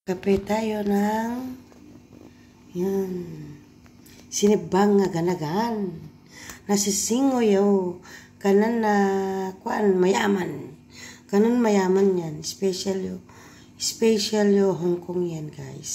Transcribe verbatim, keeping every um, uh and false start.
Kape tayo ng yan, sinibang nga ganagan. Nasisingo yaw. Kanan na kuan mayaman. Kanan mayaman yan. Special yo. Special yo Hong Kong yan guys.